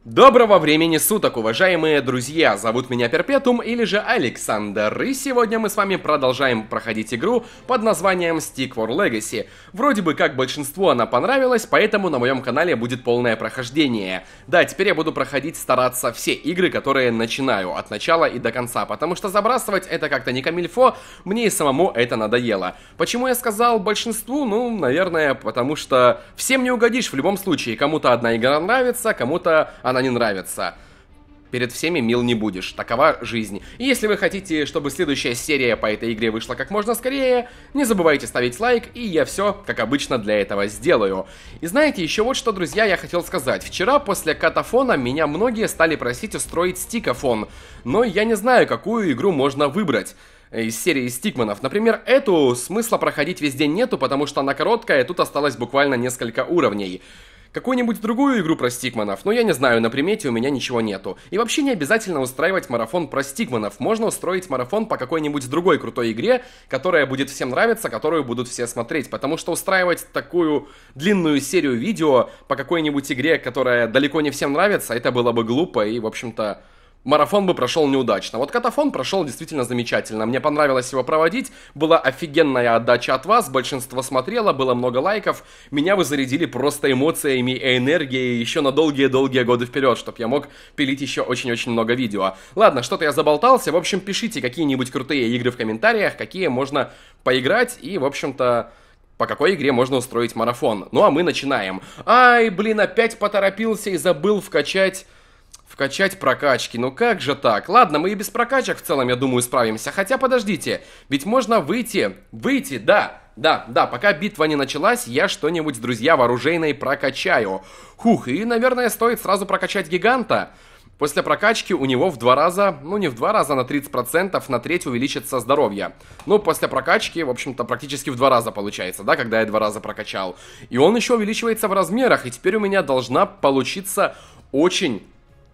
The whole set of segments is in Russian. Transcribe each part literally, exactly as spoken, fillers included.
Доброго времени суток, уважаемые друзья! Зовут меня Перпетум или же Александр, и сегодня мы с вами продолжаем проходить игру под названием Stick War Legacy. Вроде бы как большинству она понравилась, поэтому на моем канале будет полное прохождение. Да, теперь я буду проходить, стараться все игры, которые начинаю, от начала и до конца, потому что забрасывать это как-то не камильфо, мне и самому это надоело. Почему я сказал большинству? Ну, наверное, потому что всем не угодишь в любом случае. Кому-то одна игра нравится, кому-то она не нравится. Перед всеми мил не будешь. Такова жизнь. И если вы хотите, чтобы следующая серия по этой игре вышла как можно скорее, не забывайте ставить лайк, и я все, как обычно, для этого сделаю. И знаете, еще вот что, друзья, я хотел сказать. Вчера после катафона меня многие стали просить устроить стикафон, но я не знаю, какую игру можно выбрать из серии стикманов. Например, эту смысла проходить весь день нету, потому что она короткая, тут осталось буквально несколько уровней. Какую-нибудь другую игру про стикманов, но я не знаю, на примете у меня ничего нету. И вообще не обязательно устраивать марафон про стикманов, можно устроить марафон по какой-нибудь другой крутой игре, которая будет всем нравиться, которую будут все смотреть. Потому что устраивать такую длинную серию видео по какой-нибудь игре, которая далеко не всем нравится, это было бы глупо и, в общем-то, марафон бы прошел неудачно. Вот катафон прошел действительно замечательно. Мне понравилось его проводить. Была офигенная отдача от вас. Большинство смотрело, было много лайков. Меня вы зарядили просто эмоциями и энергией еще на долгие-долгие годы вперед, чтобы я мог пилить еще очень-очень много видео. Ладно, что-то я заболтался. В общем, пишите какие-нибудь крутые игры в комментариях, какие можно поиграть и, в общем-то, по какой игре можно устроить марафон. Ну а мы начинаем. Ай, блин, опять поторопился и забыл вкачать... Вкачать прокачки, ну как же так? Ладно, мы и без прокачек в целом, я думаю, справимся. Хотя, подождите, ведь можно выйти, выйти, да, да, да, пока битва не началась, я что-нибудь, друзья, в оружейной прокачаю. Хух, и, наверное, стоит сразу прокачать гиганта. После прокачки у него в два раза, ну не в два раза, на тридцать процентов, на треть увеличится здоровье. Ну, после прокачки, в общем-то, практически в два раза получается, да, когда я два раза прокачал. И он еще увеличивается в размерах, и теперь у меня должна получиться очень...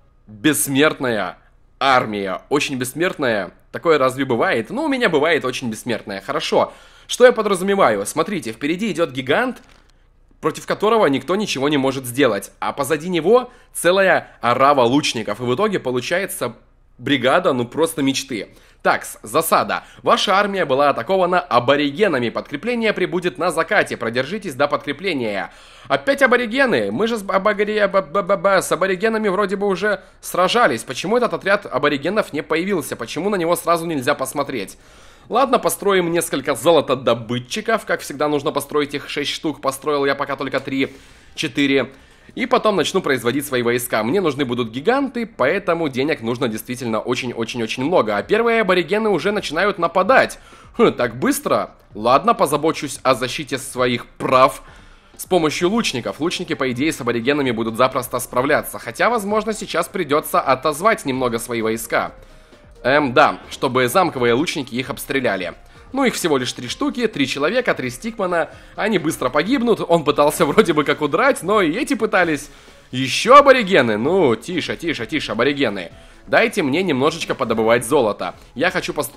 бессмертная армия. Очень бессмертная. Такое разве бывает? Ну, у меня бывает очень бессмертная. Хорошо. Что я подразумеваю? Смотрите, впереди идет гигант, против которого никто ничего не может сделать. А позади него целая орава лучников. И в итоге получается бригада, ну, просто мечты. Такс, засада. Ваша армия была атакована аборигенами. Подкрепление прибудет на закате. Продержитесь до подкрепления. Опять аборигены? Мы же с, абори... с аборигенами вроде бы уже сражались. Почему этот отряд аборигенов не появился? Почему на него сразу нельзя посмотреть? Ладно, построим несколько золотодобытчиков. Как всегда, нужно построить их шесть штук. Построил я пока только три-четыре. И потом начну производить свои войска. Мне нужны будут гиганты, поэтому денег нужно действительно очень-очень-очень много. А первые аборигены уже начинают нападать. Хм, так быстро? Ладно, позабочусь о защите своих прав с помощью лучников. Лучники, по идее, с аборигенами будут запросто справляться. Хотя, возможно, сейчас придется отозвать немного свои войска. Эм, да, чтобы замковые лучники их обстреляли. Ну, их всего лишь три штуки, три человека, три стикмана. Они быстро погибнут. Он пытался вроде бы как удрать, но и эти пытались. Еще аборигены? Ну, тише, тише, тише, аборигены. Дайте мне немножечко подобывать золото. Я хочу пост...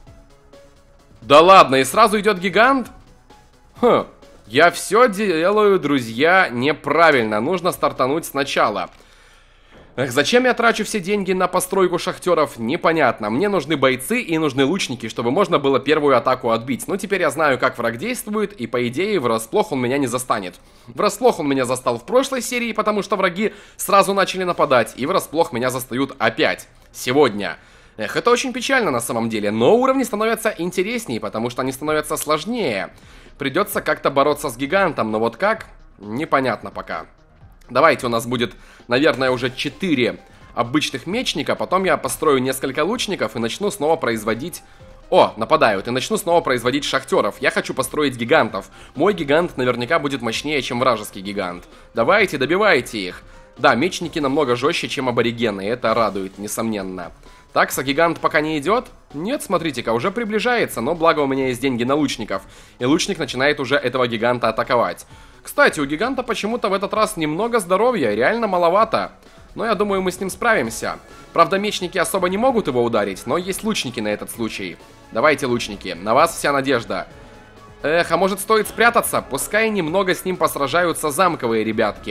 Да ладно, и сразу идет гигант? Хм, я все делаю, друзья, неправильно. Нужно стартануть сначала. Эх, зачем я трачу все деньги на постройку шахтеров, непонятно. Мне нужны бойцы и нужны лучники, чтобы можно было первую атаку отбить. Ну, теперь я знаю, как враг действует, и по идее врасплох он меня не застанет. Врасплох он меня застал в прошлой серии, потому что враги сразу начали нападать, и врасплох меня застают опять. Сегодня. Эх, это очень печально на самом деле, но уровни становятся интереснее, потому что они становятся сложнее. Придется как-то бороться с гигантом, но вот как? Непонятно пока. Давайте, у нас будет, наверное, уже четыре обычных мечника. Потом я построю несколько лучников и начну снова производить... О, нападают. И начну снова производить шахтеров. Я хочу построить гигантов. Мой гигант наверняка будет мощнее, чем вражеский гигант. Давайте, добивайте их. Да, мечники намного жестче, чем аборигены. И это радует, несомненно. Такса, гигант пока не идет? Нет, смотрите-ка, уже приближается. Но благо у меня есть деньги на лучников. И лучник начинает уже этого гиганта атаковать. Кстати, у гиганта почему-то в этот раз немного здоровья, реально маловато. Но я думаю, мы с ним справимся. Правда, мечники особо не могут его ударить, но есть лучники на этот случай. Давайте, лучники, на вас вся надежда. Эх, а может стоит спрятаться? Пускай немного с ним посражаются замковые ребятки.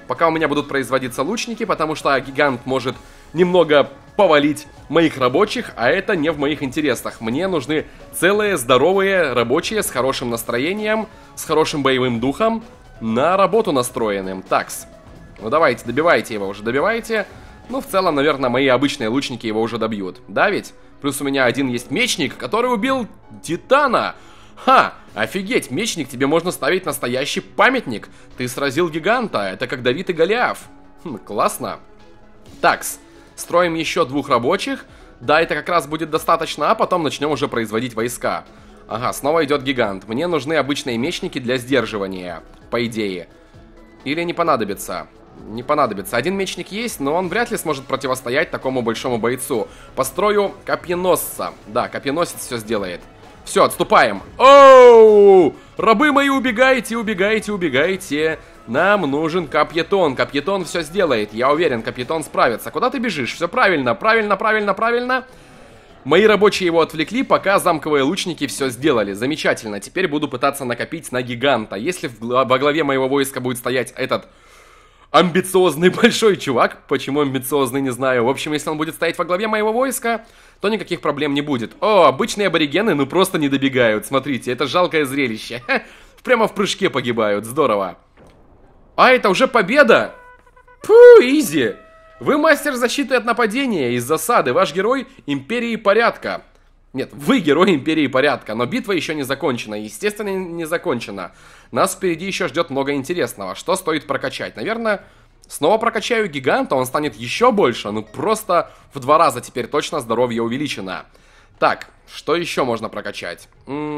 пока у меня будут производиться лучники, потому что гигант может немного повалить моих рабочих, а это не в моих интересах. Мне нужны целые, здоровые рабочие с хорошим настроением, с хорошим боевым духом, на работу настроенным. Такс. Ну давайте, добивайте его уже, добивайте. Ну, в целом, наверное, мои обычные лучники его уже добьют. Да ведь? Плюс у меня один есть мечник, который убил Титана. Ха! Офигеть, мечник, тебе можно ставить настоящий памятник. Ты сразил гиганта, это как Давид и Голиаф. Хм, классно. Такс. Строим еще двух рабочих. Да, это как раз будет достаточно, а потом начнем уже производить войска. Ага, снова идет гигант. Мне нужны обычные мечники для сдерживания, по идее. Или не понадобится? Не понадобится. Один мечник есть, но он вряд ли сможет противостоять такому большому бойцу. Построю копьеносца. Да, копьеносец все сделает. Все, отступаем. Оу! Рабы мои, убегайте, убегайте, убегайте. Нам нужен Капьетон. Капьетон все сделает. Я уверен, Капьетон справится. Куда ты бежишь? Все правильно, правильно, правильно, правильно. Мои рабочие его отвлекли, пока замковые лучники все сделали. Замечательно. Теперь буду пытаться накопить на гиганта. Если во главе моего войска будет стоять этот амбициозный большой чувак, почему амбициозный, не знаю. В общем, если он будет стоять во главе моего войска, то никаких проблем не будет. О, обычные аборигены, ну просто не добегают. Смотрите, это жалкое зрелище. Ха, прямо в прыжке погибают. Здорово. А, это уже победа? Фу, изи. Вы мастер защиты от нападения из засады. Ваш герой Империи Порядка. Нет, вы герой Империи Порядка, но битва еще не закончена. Естественно, не закончена. Нас впереди еще ждет много интересного. Что стоит прокачать? Наверное, снова прокачаю гиганта, он станет еще больше. Ну, просто в два раза теперь точно здоровье увеличено. Так, что еще можно прокачать?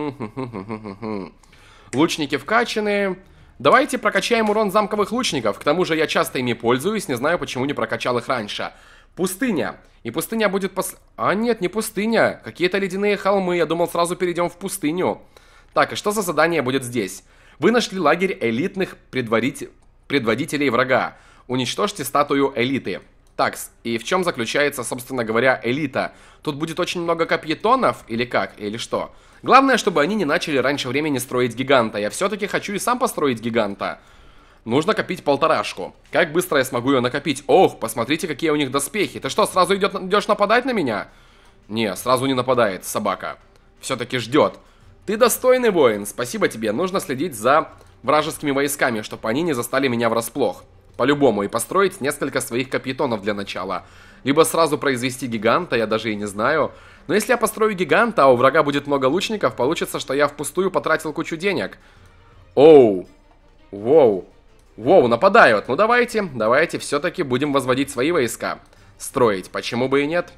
Лучники вкачаны. Давайте прокачаем урон замковых лучников. К тому же я часто ими пользуюсь, не знаю, почему не прокачал их раньше. Пустыня. И пустыня будет пос... А нет, не пустыня. Какие-то ледяные холмы. Я думал, сразу перейдем в пустыню. Так, и что за задание будет здесь? Вы нашли лагерь элитных предварит... предводителей врага. Уничтожьте статую элиты. Так, и в чем заключается, собственно говоря, элита? Тут будет очень много копьетонов или как? Или что? Главное, чтобы они не начали раньше времени строить гиганта. Я все-таки хочу и сам построить гиганта. Нужно копить полторашку. Как быстро я смогу ее накопить? Ох, посмотрите, какие у них доспехи. Ты что, сразу идет, идешь нападать на меня? Не, сразу не нападает, собака. Все-таки ждет. Ты достойный воин, спасибо тебе. Нужно следить за вражескими войсками, чтобы они не застали меня врасплох. По-любому, и построить несколько своих копьетонов для начала. Либо сразу произвести гиганта, я даже и не знаю. Но если я построю гиганта, а у врага будет много лучников, получится, что я впустую потратил кучу денег. Оу. Воу. Воу, нападают. Ну давайте, давайте все-таки будем возводить свои войска. Строить, почему бы и нет?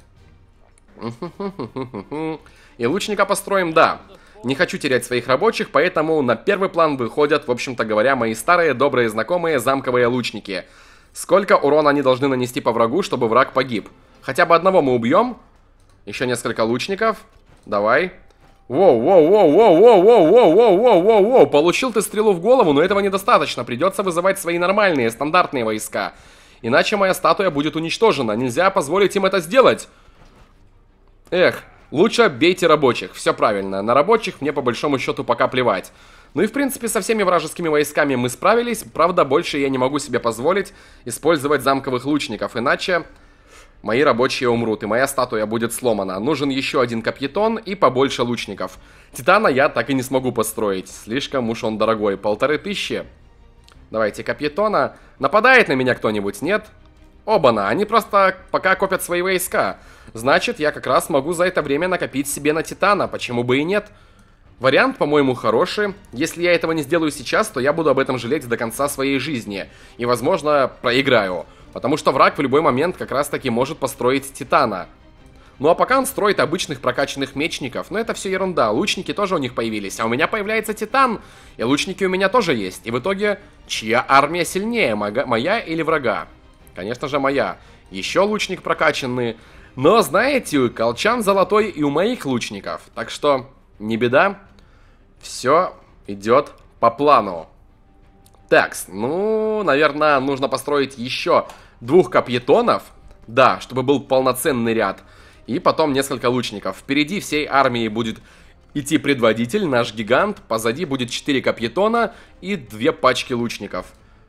И лучника построим, да. Не хочу терять своих рабочих, поэтому на первый план выходят, в общем-то говоря, мои старые добрые знакомые замковые лучники. Сколько урона они должны нанести по врагу, чтобы враг погиб? Хотя бы одного мы убьем. Еще несколько лучников. Давай. Воу, воу, воу, воу, воу, воу, воу, воу, воу, воу, воу. Получил ты стрелу в голову, но этого недостаточно. Придется вызывать свои нормальные, стандартные войска. Иначе моя статуя будет уничтожена. Нельзя позволить им это сделать. Эх. Лучше бейте рабочих, все правильно. На рабочих мне по большому счету пока плевать. Ну и в принципе со всеми вражескими войсками мы справились. Правда, больше я не могу себе позволить использовать замковых лучников. Иначе мои рабочие умрут, и моя статуя будет сломана. Нужен еще один копьетон и побольше лучников. Титана я так и не смогу построить. Слишком уж он дорогой. Полторы тысячи. Давайте копьетона. Нападает на меня кто-нибудь, нет? Оба-на, они просто пока копят свои войска. Значит, я как раз могу за это время накопить себе на Титана, почему бы и нет. Вариант, по-моему, хороший. Если я этого не сделаю сейчас, то я буду об этом жалеть до конца своей жизни. И, возможно, проиграю. Потому что враг в любой момент как раз-таки может построить Титана. Ну а пока он строит обычных прокачанных мечников, но это все ерунда. Лучники тоже у них появились, а у меня появляется Титан. И лучники у меня тоже есть. И в итоге, чья армия сильнее, моя или врага? Конечно же, моя. Еще лучник прокачанный. Но, знаете, колчан золотой и у моих лучников. Так что, не беда. Все идет по плану. Так, ну, наверное, нужно построить еще двух копьетонов. Да, чтобы был полноценный ряд. И потом несколько лучников. Впереди всей армии будет идти предводитель, наш гигант. Позади будет четыре копьетона и две пачки лучников.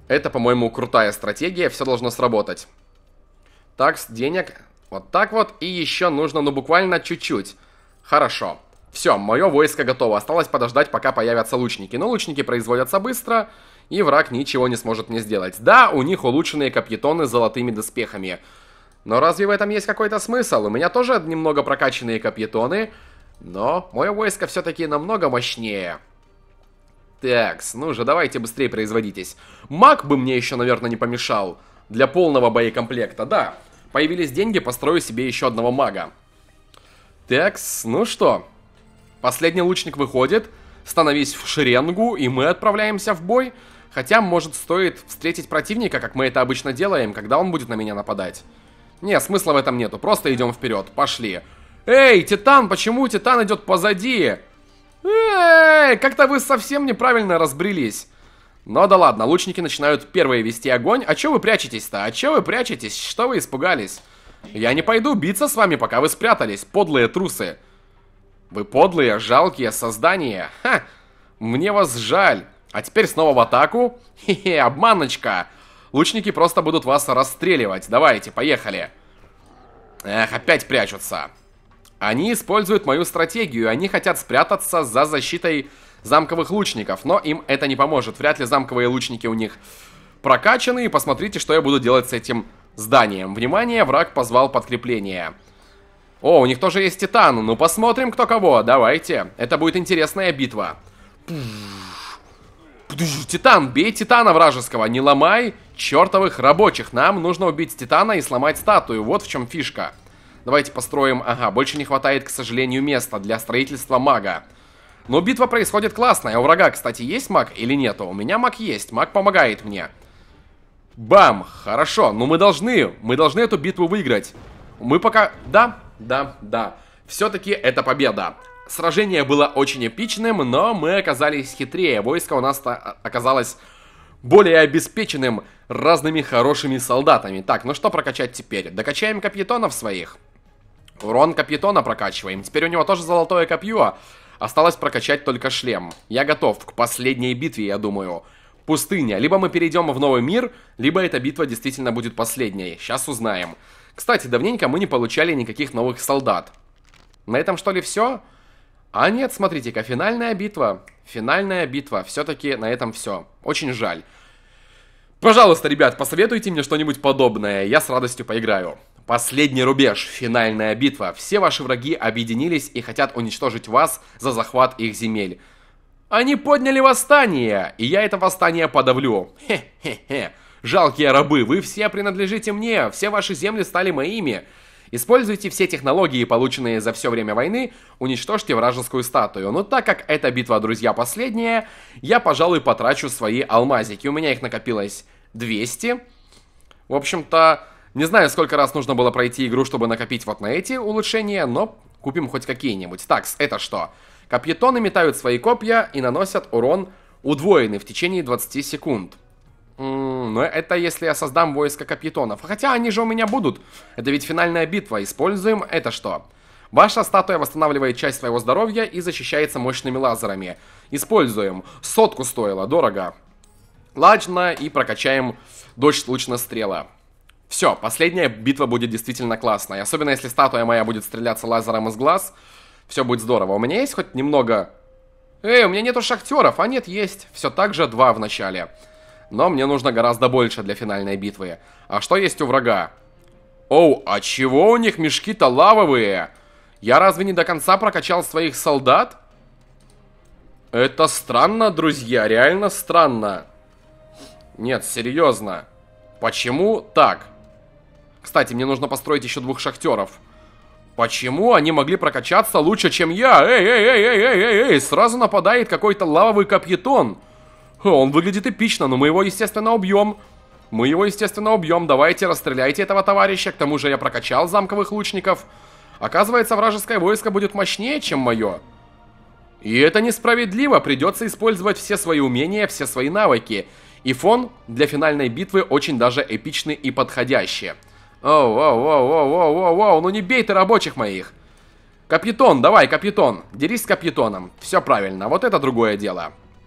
Это, по-моему, крутая стратегия, все должно сработать. Так, денег, вот так вот, и еще нужно, ну, буквально чуть-чуть. Хорошо. Все, мое войско готово, осталось подождать, пока появятся лучники. Но лучники производятся быстро, и враг ничего не сможет мне сделать. Да, у них улучшенные копьетоны с золотыми доспехами. Но разве в этом есть какой-то смысл? У меня тоже немного прокачанные копьетоны, но мое войско все-таки намного мощнее. Такс, ну же, давайте быстрее производитесь. Маг бы мне еще, наверное, не помешал. Для полного боекомплекта, да. Появились деньги, построю себе еще одного мага. Такс, ну что? Последний лучник выходит. Становись в шеренгу, и мы отправляемся в бой. Хотя, может, стоит встретить противника, как мы это обычно делаем, когда он будет на меня нападать. Не, смысла в этом нету, просто идем вперед, пошли. Эй, Титан, почему Титан идет позади? Эй, как-то вы совсем неправильно разбрелись. Ну да ладно, лучники начинают первые вести огонь. А чё вы прячетесь-то? А чё вы прячетесь? Что вы испугались? Я не пойду биться с вами, пока вы спрятались, подлые трусы. Вы подлые, жалкие создания. Ха, мне вас жаль. А теперь снова в атаку. Хе-хе, обманочка. Лучники просто будут вас расстреливать. Давайте, поехали. Эх, опять прячутся. Они используют мою стратегию. Они хотят спрятаться за защитой замковых лучников. Но им это не поможет. Вряд ли замковые лучники у них прокачаны. И посмотрите, что я буду делать с этим зданием. Внимание, враг позвал подкрепление. О, у них тоже есть Титан. Ну, посмотрим, кто кого. Давайте. Это будет интересная битва. Титан, бей Титана вражеского. Не ломай чертовых рабочих. Нам нужно убить Титана и сломать статую. Вот в чем фишка. Давайте построим... Ага, больше не хватает, к сожалению, места для строительства мага. Но битва происходит классная. У врага, кстати, есть маг или нету? У меня маг есть. Маг помогает мне. Бам! Хорошо. Но мы должны... Мы должны эту битву выиграть. Мы пока... Да, да, да. Все-таки это победа. Сражение было очень эпичным, но мы оказались хитрее. Войско у нас оказалось более обеспеченным разными хорошими солдатами. Так, ну что прокачать теперь? Докачаем копьетонов своих. Урон копьетона прокачиваем. Теперь у него тоже золотое копье. Осталось прокачать только шлем. Я готов к последней битве, я думаю. Пустыня. Либо мы перейдем в новый мир, либо эта битва действительно будет последней. Сейчас узнаем. Кстати, давненько мы не получали никаких новых солдат. На этом что ли все? А нет, смотрите-ка, финальная битва. Финальная битва. Все-таки на этом все. Очень жаль. Пожалуйста, ребят, посоветуйте мне что-нибудь подобное. Я с радостью поиграю. Последний рубеж. Финальная битва. Все ваши враги объединились и хотят уничтожить вас за захват их земель. Они подняли восстание, и я это восстание подавлю. Хе-хе-хе. Жалкие рабы, вы все принадлежите мне. Все ваши земли стали моими. Используйте все технологии, полученные за все время войны, уничтожьте вражескую статую. Но так как эта битва, друзья, последняя, я, пожалуй, потрачу свои алмазики. У меня их накопилось двести. В общем-то, не знаю, сколько раз нужно было пройти игру, чтобы накопить вот на эти улучшения, но купим хоть какие-нибудь. Так, это что? Копьетоны метают свои копья и наносят урон удвоенный в течение двадцати секунд. Но это если я создам войско копьетонов. Хотя они же у меня будут. Это ведь финальная битва. Используем это что? Ваша статуя восстанавливает часть своего здоровья и защищается мощными лазерами. Используем. Сотку стоило, дорого. Ладно, и прокачаем дождь лучнострела. Все, последняя битва будет действительно классной. Особенно если статуя моя будет стреляться лазером из глаз. Все будет здорово. У меня есть хоть немного... Эй, у меня нету шахтеров. А нет, есть. Все так же два в начале. Но мне нужно гораздо больше для финальной битвы. А что есть у врага? Оу, а чего у них мешки-то лавовые? Я разве не до конца прокачал своих солдат? Это странно, друзья, реально странно. Нет, серьезно. Почему так? Кстати, мне нужно построить еще двух шахтеров. Почему они могли прокачаться лучше, чем я? Эй, эй, эй, эй, эй, эй, эй, сразу нападает какой-то лавовый копьетон. Он выглядит эпично, но мы его, естественно, убьем. Мы его, естественно, убьем. Давайте, расстреляйте этого товарища. К тому же я прокачал замковых лучников. Оказывается, вражеское войско будет мощнее, чем мое. И это несправедливо. Придется использовать все свои умения, все свои навыки. И фон для финальной битвы очень даже эпичный и подходящий. Оу, оу, оу, оу, оу, оу, ну не бей ты рабочих моих. Капитон, давай, капитон. Дерись с капитоном. Все правильно, вот это другое дело.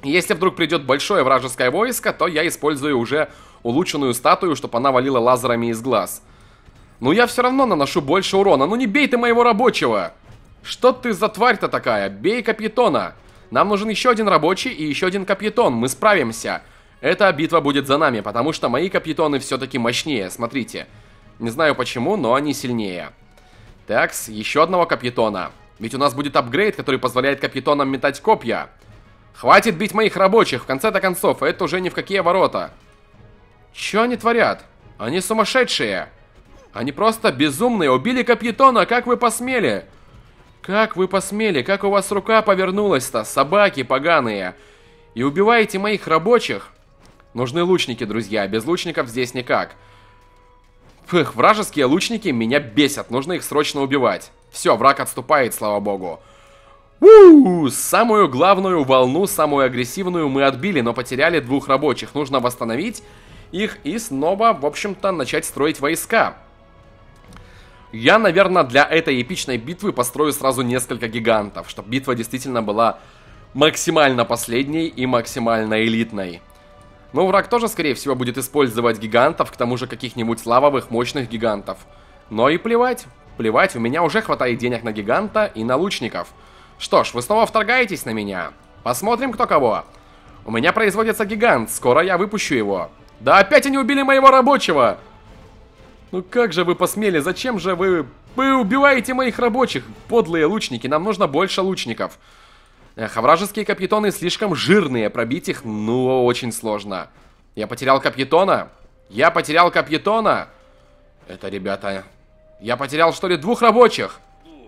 Если вдруг придет большое вражеское войско, то я использую уже улучшенную статую, чтобы она валила лазерами из глаз. Но я все равно наношу больше урона. Ну не бей ты моего рабочего! Что ты за тварь-то такая? Бей капитона! Нам нужен еще один рабочий и еще один капитон. Мы справимся. Эта битва будет за нами, потому что мои капитоны все-таки мощнее. Смотрите. Не знаю почему, но они сильнее. Так, еще одного капитона. Ведь у нас будет апгрейд, который позволяет капитонам метать копья. Хватит бить моих рабочих, в конце-то концов, это уже ни в какие ворота. Че они творят? Они сумасшедшие. Они просто безумные. Убили капитона, как вы посмели? Как вы посмели? Как у вас рука повернулась-то? Собаки поганые. И убиваете моих рабочих? Нужны лучники, друзья. Без лучников здесь никак. Фух, вражеские лучники меня бесят. Нужно их срочно убивать. Все, враг отступает, слава богу. У-у-у, самую главную волну, самую агрессивную мы отбили, но потеряли двух рабочих. Нужно восстановить их и снова, в общем-то, начать строить войска. Я, наверное, для этой эпичной битвы построю сразу несколько гигантов, чтобы битва действительно была максимально последней и максимально элитной. Но враг тоже, скорее всего, будет использовать гигантов, к тому же каких-нибудь лавовых, мощных гигантов. Но и плевать, плевать, у меня уже хватает денег на гиганта и на лучников. Что ж, вы снова вторгаетесь на меня? Посмотрим, кто кого. У меня производится гигант, скоро я выпущу его. Да опять они убили моего рабочего! Ну как же вы посмели, зачем же вы... Вы убиваете моих рабочих, подлые лучники, нам нужно больше лучников. Эх, а вражеские капитоны слишком жирные, пробить их, ну, очень сложно. Я потерял капитона? Я потерял капитона? Это, ребята... Я потерял, что ли, двух рабочих?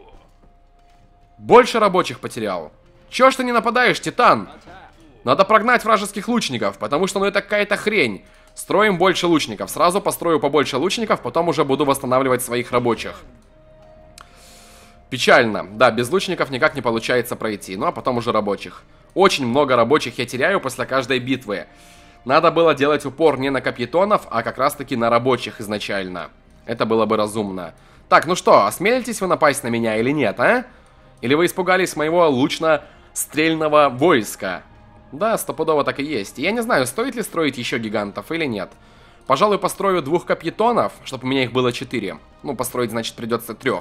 Больше рабочих потерял. Чё ж ты не нападаешь, Титан? Надо прогнать вражеских лучников, потому что, ну, это какая-то хрень. Строим больше лучников. Сразу построю побольше лучников, потом уже буду восстанавливать своих рабочих. Печально. Да, без лучников никак не получается пройти. Ну, а потом уже рабочих. Очень много рабочих я теряю после каждой битвы. Надо было делать упор не на капитонов, а как раз-таки на рабочих изначально. Это было бы разумно. Так, ну что, осмелитесь вы напасть на меня или нет, а? Или вы испугались моего лучно-стрельного войска? Да, стопудово так и есть. Я не знаю, стоит ли строить еще гигантов или нет. Пожалуй, построю двух капитонов, чтобы у меня их было четыре. Ну, построить, значит, придется трех.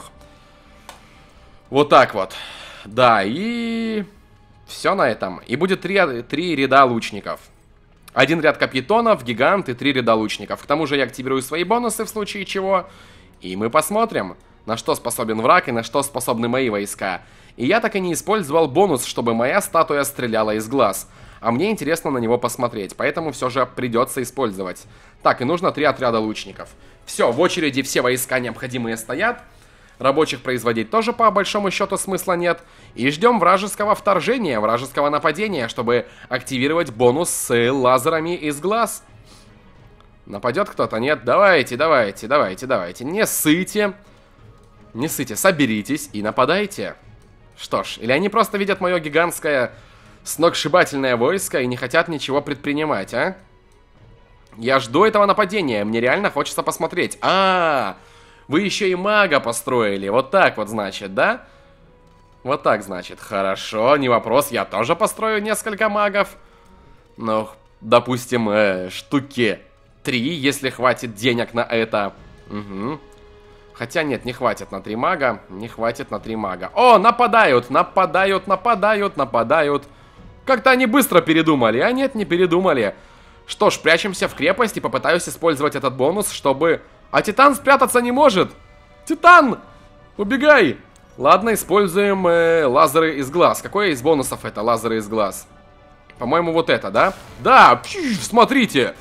Вот так вот. Да, и... Все на этом. И будет три, три ряда лучников. Один ряд капитонов, гигант и три ряда лучников. К тому же я активирую свои бонусы в случае чего. И мы посмотрим, на что способен враг и на что способны мои войска. И я так и не использовал бонус, чтобы моя статуя стреляла из глаз. А мне интересно на него посмотреть, поэтому все же придется использовать. Так, и нужно три отряда лучников. Все, в очереди все войска необходимые стоят. Рабочих производить тоже по большому счету смысла нет. И ждем вражеского вторжения, вражеского нападения, чтобы активировать бонус с лазерами из глаз. Нападет кто-то? Нет? Давайте, давайте, давайте, давайте. Не ссыте. Не ссыте, соберитесь и нападайте. Что ж, или они просто видят мое гигантское сногсшибательное войско и не хотят ничего предпринимать, а? Я жду этого нападения, мне реально хочется посмотреть. А-а-а! Вы еще и мага построили. Вот так вот, значит, да? Вот так, значит. Хорошо, не вопрос. Я тоже построю несколько магов. Ну, допустим, э, штуки три, если хватит денег на это. Угу. Хотя нет, не хватит на три мага. Не хватит на три мага. О, нападают, нападают, нападают, нападают. Как-то они быстро передумали. А нет, не передумали. Что ж, прячемся в крепость и попытаюсь использовать этот бонус, чтобы... А Титан спрятаться не может! Титан! Убегай! Ладно, используем э, лазеры из глаз. Какой из бонусов это лазеры из глаз? По-моему, вот это, да? Да! Смотрите!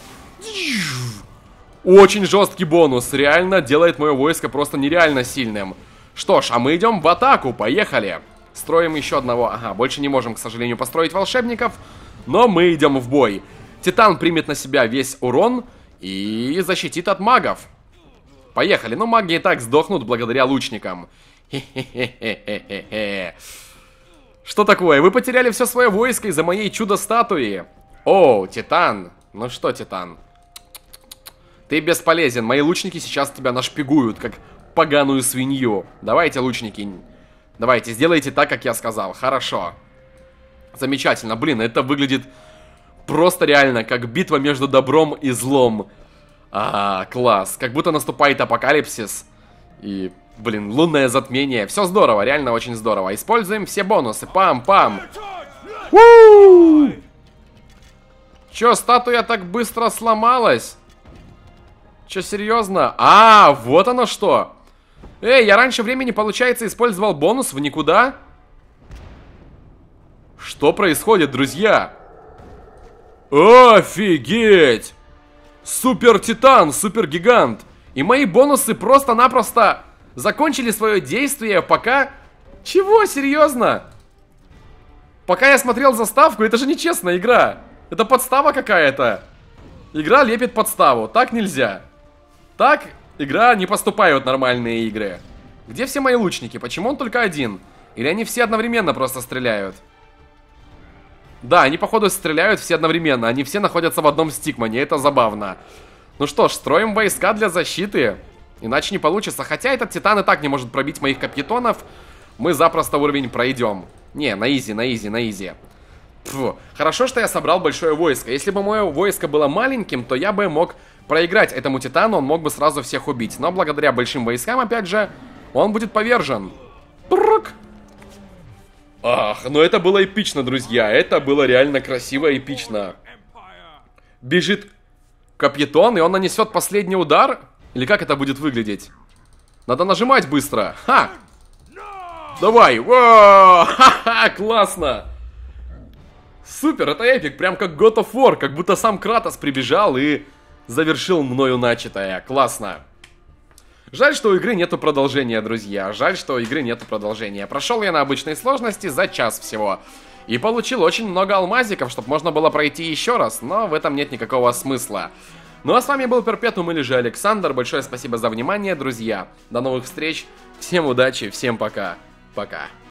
Очень жесткий бонус. Реально делает мое войско просто нереально сильным. Что ж, а мы идем в атаку. Поехали! Строим еще одного. Ага, больше не можем, к сожалению, построить волшебников. Но мы идем в бой. Титан примет на себя весь урон и защитит от магов. Поехали. Ну, маги и так сдохнут благодаря лучникам. Хе-хе-хе-хе-хе-хе. Что такое? Вы потеряли все свое войско из-за моей чудо-статуи. О, Титан. Ну что, Титан? Ты бесполезен. Мои лучники сейчас тебя нашпигуют, как поганую свинью. Давайте, лучники. Давайте, сделайте так, как я сказал. Хорошо. Замечательно. Блин, это выглядит просто реально как битва между добром и злом. А, класс. Как будто наступает апокалипсис. И, блин, лунное затмение. Все здорово, реально очень здорово. Используем все бонусы. Пам-пам. Чё, статуя так быстро сломалась? Чё, серьезно? А, вот оно что. Эй, я раньше времени, получается, использовал бонус в никуда. Что происходит, друзья? Офигеть! Супер Титан, супер Гигант. И мои бонусы просто-напросто закончили свое действие, пока... Чего? Серьезно? Пока я смотрел заставку, это же нечестная игра. Это подстава какая-то. Игра лепит подставу. Так нельзя. Так игра не поступает в нормальные игры. Где все мои лучники? Почему он только один? Или они все одновременно просто стреляют? Да, они походу стреляют все одновременно. Они все находятся в одном стикмане. Это забавно. Ну что ж, строим войска для защиты. Иначе не получится. Хотя этот Титан и так не может пробить моих капитонов. Мы запросто уровень пройдем. Не, на изи, на изи, на изи. Фу. Хорошо, что я собрал большое войско. Если бы мое войско было маленьким, то я бы мог проиграть этому Титану. Он мог бы сразу всех убить. Но благодаря большим войскам, опять же, он будет повержен. Прук. Ах, ну это было эпично, друзья. Это было реально красиво и эпично. Бежит Капитон, и он нанесет последний удар? Или как это будет выглядеть? Надо нажимать быстро. Ха! Давай! Ха-ха! Классно! Супер, это эпик, прям как God of War. Как будто сам Кратос прибежал и завершил мною начатое. Классно. Жаль, что у игры нету продолжения, друзья. Жаль, что у игры нету продолжения. Прошел я на обычной сложности за час всего. И получил очень много алмазиков, чтобы можно было пройти еще раз. Но в этом нет никакого смысла. Ну а с вами был Перпетум или же Александр. Большое спасибо за внимание, друзья. До новых встреч. Всем удачи, всем пока. Пока.